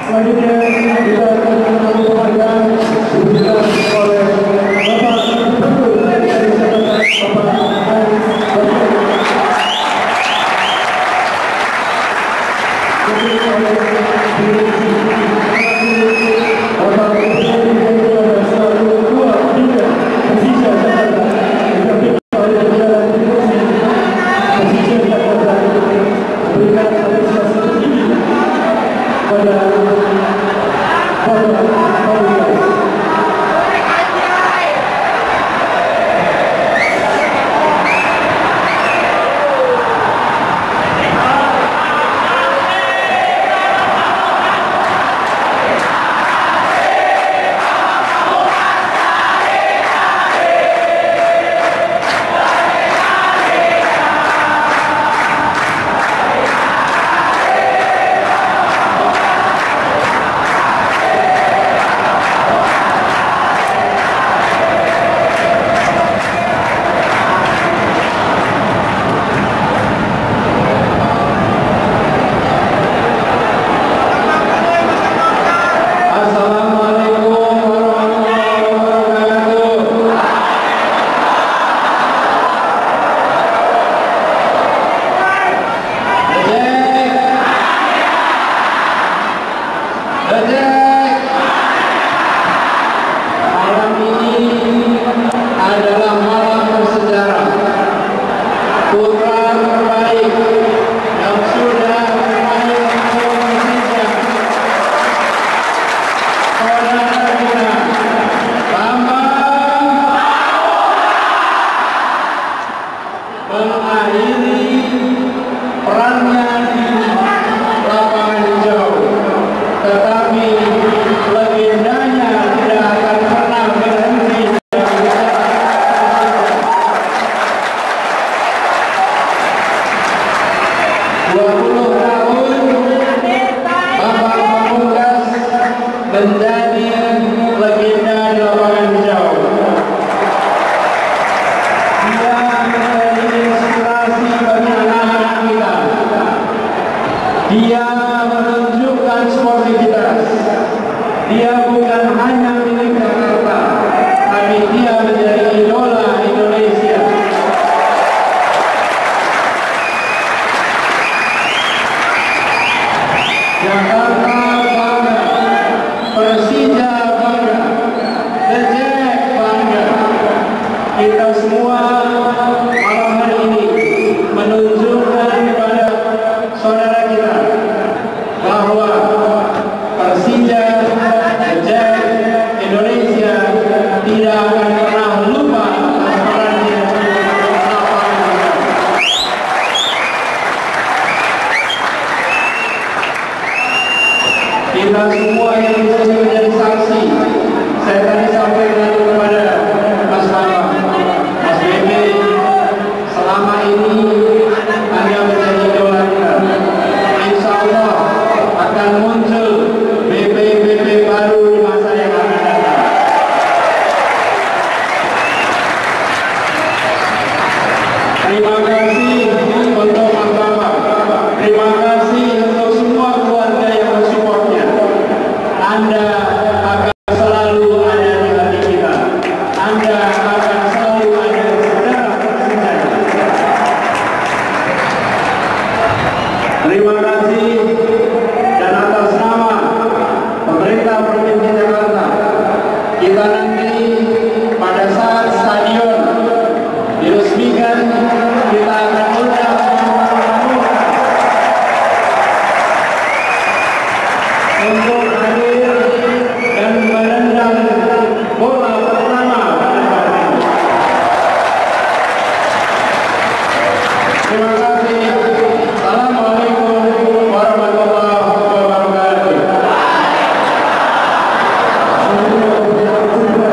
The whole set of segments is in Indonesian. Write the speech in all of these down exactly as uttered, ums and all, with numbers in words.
Terima kasih.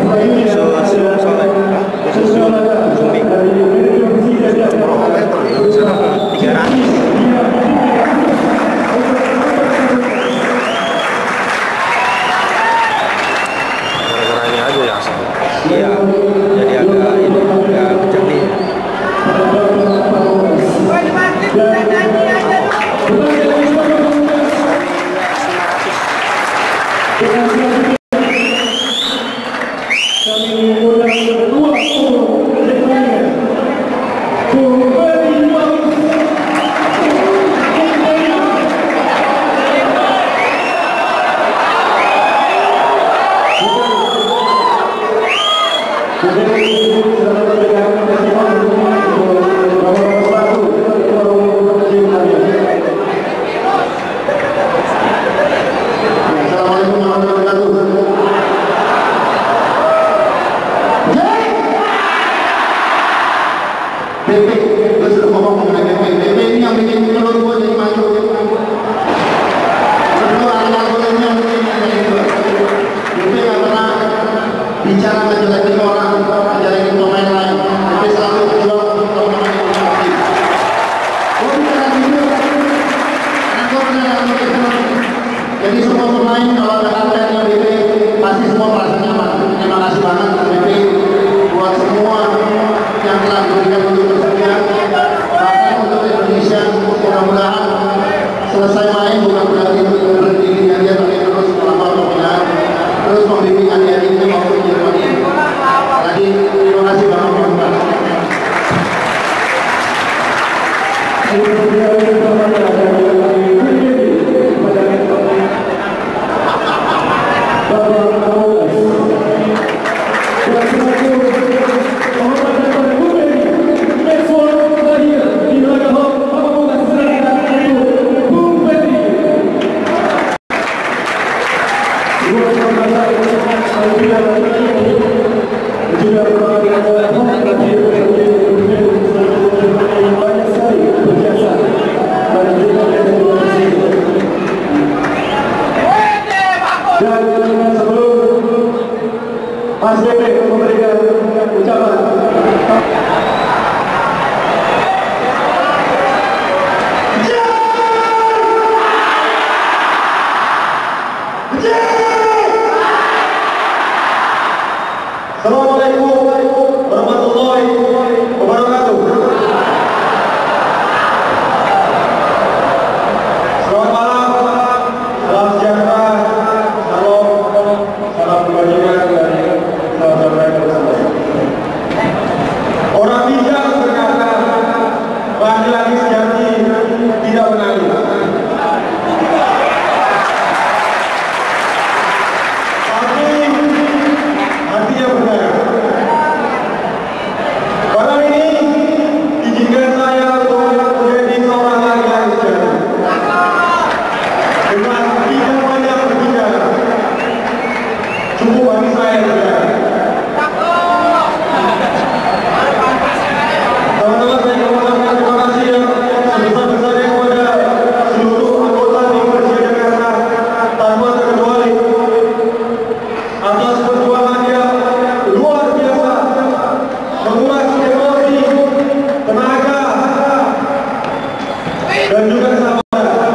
Zoom soleh, zoom zooming, tiga ratus. Gara-garanya aja ya, iya, jadi agak ini agak jernih. Jadi semua pemain kalau ada kaptennya B P pasti semua merasa nyaman. Terima kasih banget B P buat semua yang telah diberikan untuk bersedia, bahkan untuk Indonesia. Mudah-mudahan selesai main bukan berarti berhenti aja, tapi terus melakukan pembinaan, terus membimbing adik-adiknya maupun Jerman. Jadi terima kasih banget teman-teman. Mas B P memberikan ucapan. Assalamualaikum warahmatullahi wabarakatuh. Selamat malam, salam sejahtera, salam, salam kebajikan dari saudara-saudara bersama. Orang bijak berkata, laki-laki sejati tidak menangis. Hatinya benar. Malam ini izinkan saya untuk menjadi seorang laki-laki sejati dengan tidak banyak berbicara, cukup bagi saya berbicara. Teman-teman, saya mengucapkan terima kasih yang sebesar-besarnya kepada seluruh anggota tim Persija Jakarta tanpa terkecuali atas perjuangan yang luar biasa, menguras emosi, tenaga, dan juga kesabaran.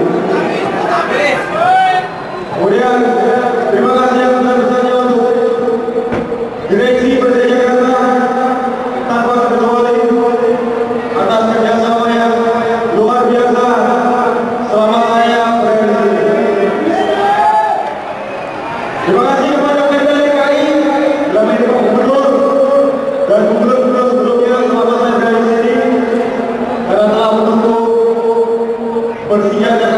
Kemudian terima kasih yang besar-besarnya untuk direksi Persija Jakarta tanpa terkecuali atas kerjasama yang luar biasa selama saya berada di sini. Terima kasih kepada P D D K I dalam ini Pak Gubernur dan gubernur-gubernur sebelumnya selama saya berada di sini karena telah mendukung Persija Jakarta